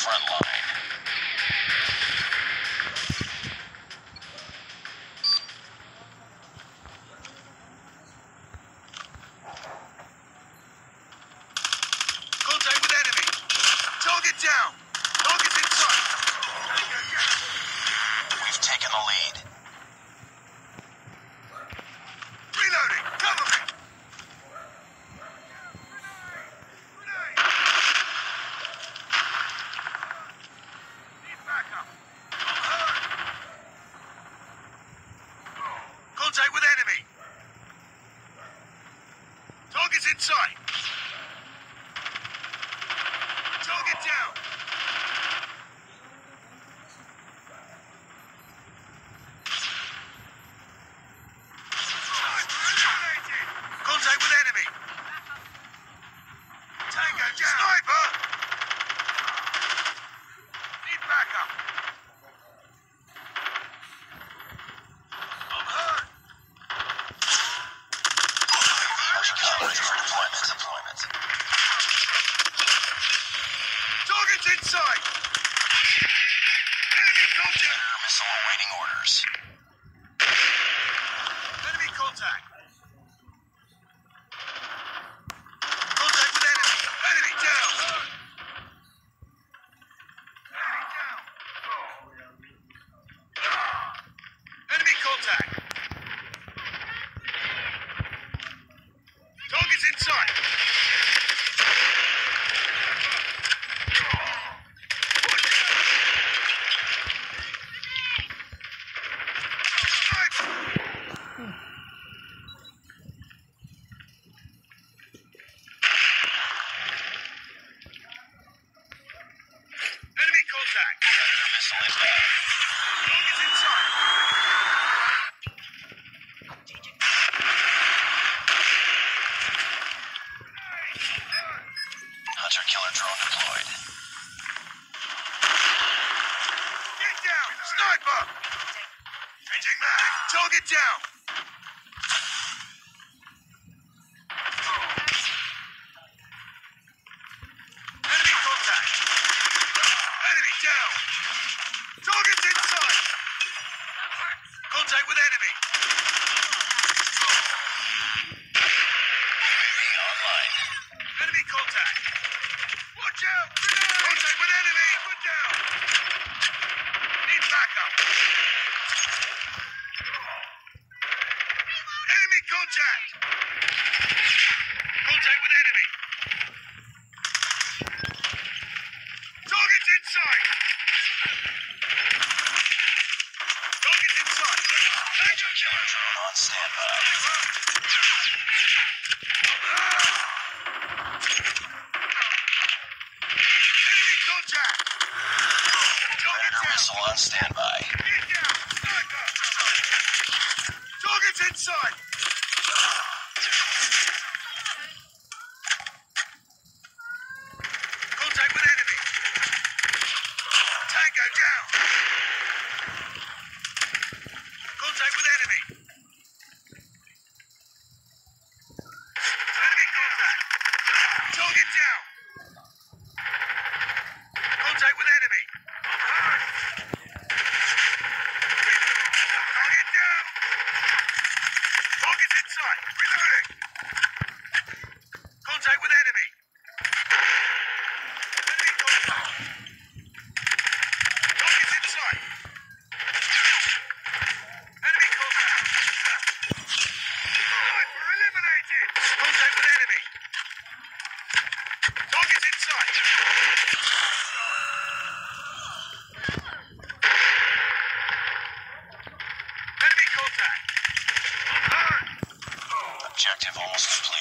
front line. Contact with enemy. Target down. Target's in sight. We've taken the lead. Reloading. Cover me. Need backup. Contact with enemy. Target's in sight. Target down. Contact with enemy. Tango down. Sniper. Need backup. I'm hurt. Ready for deployment. Target's in sight. Enemy contact. Predator missile awaiting orders. Enemy contact. Contact with enemy. Enemy down. Enemy down. Enemy contact. Target's in sight. Enemy contact. Predator missile inbound. Target's in sight. Hunter killer drone deployed. Get down. Sniper. Changing mag. Target down. Enemy contact. Enemy down. Target's in sight. Contact with enemy. UAV online. Enemy contact. Watch out. Contact with enemy. Put down. Need backup. Enemy contact. Contact with enemy. Target's in sight. Target's in sight. Hunter killer drone on standby. Enemy contact. Target Predator down. missile on standby. Get down. Sniper. Target's in sight. Contact with enemy. Tango down. Contact with enemy. Enemy contact. Target down. Contact with enemy. Target down. Target's in sight. Reloading. Contact with enemy. Enemy contact. Target's in sight. Enemy contact. Sniper eliminated. Contact with enemy. Target's in sight. Enemy contact. I'm hurt. Objective almost complete.